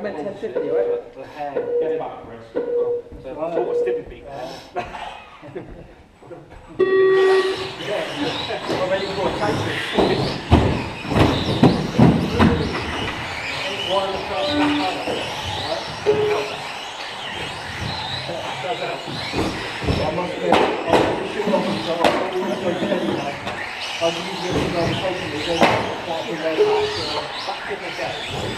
meant 1050, right? The hair. Get it back, Chris. I thought it was didn't beat hair. Well, then you've got to take it. One of the first I must be, I'll shoot off and so I'll always go steady now. I'll use it as I'm taking it, then like we go back to the gate.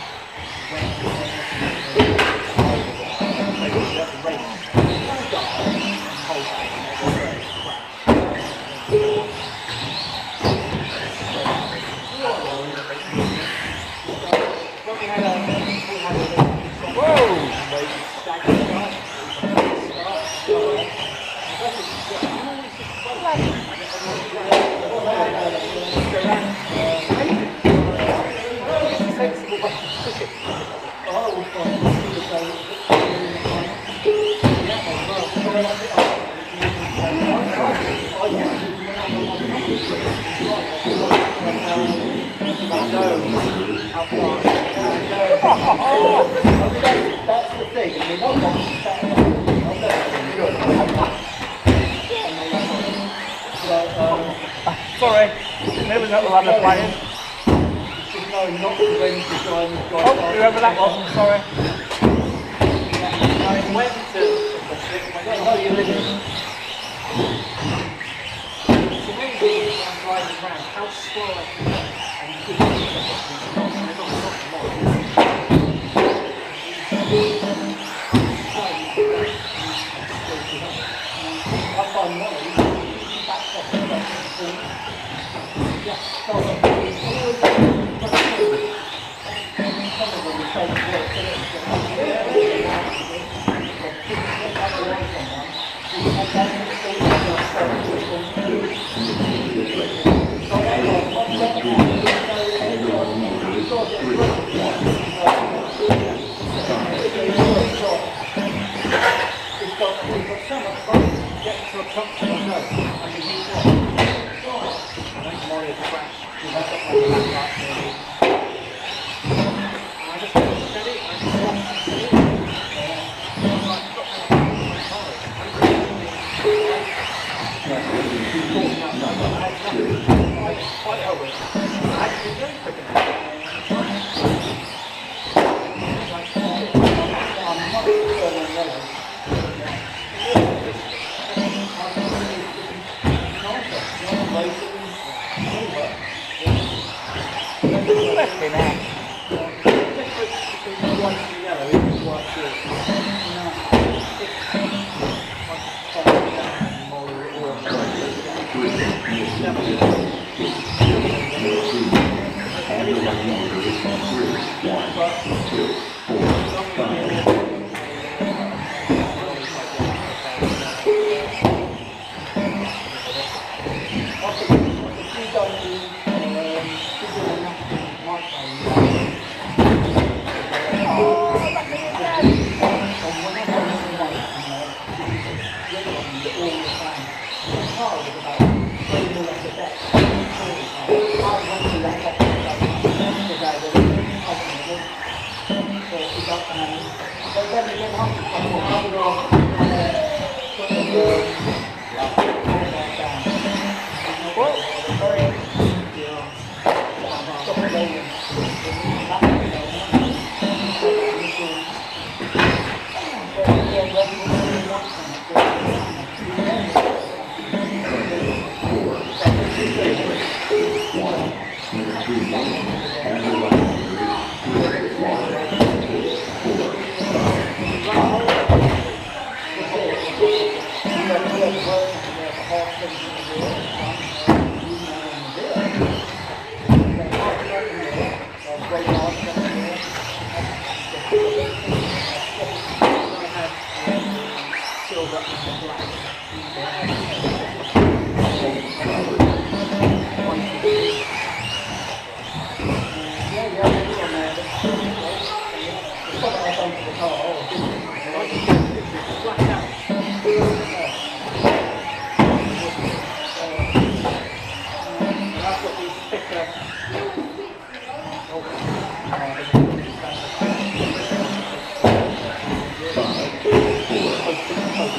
That's the thing. I mean, sorry, maybe not the ladder playing. No, not the wind to try and go. Oh, whoever that was, I'm sorry. I went to the you living. To me, being driving around, how slow I can go, and you could I find money, back off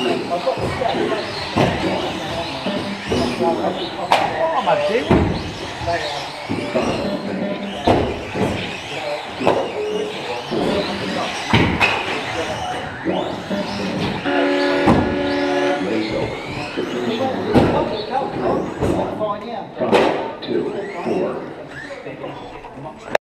I've got the steps. Oh my goodness. Fine, yeah. 5, 2, 4.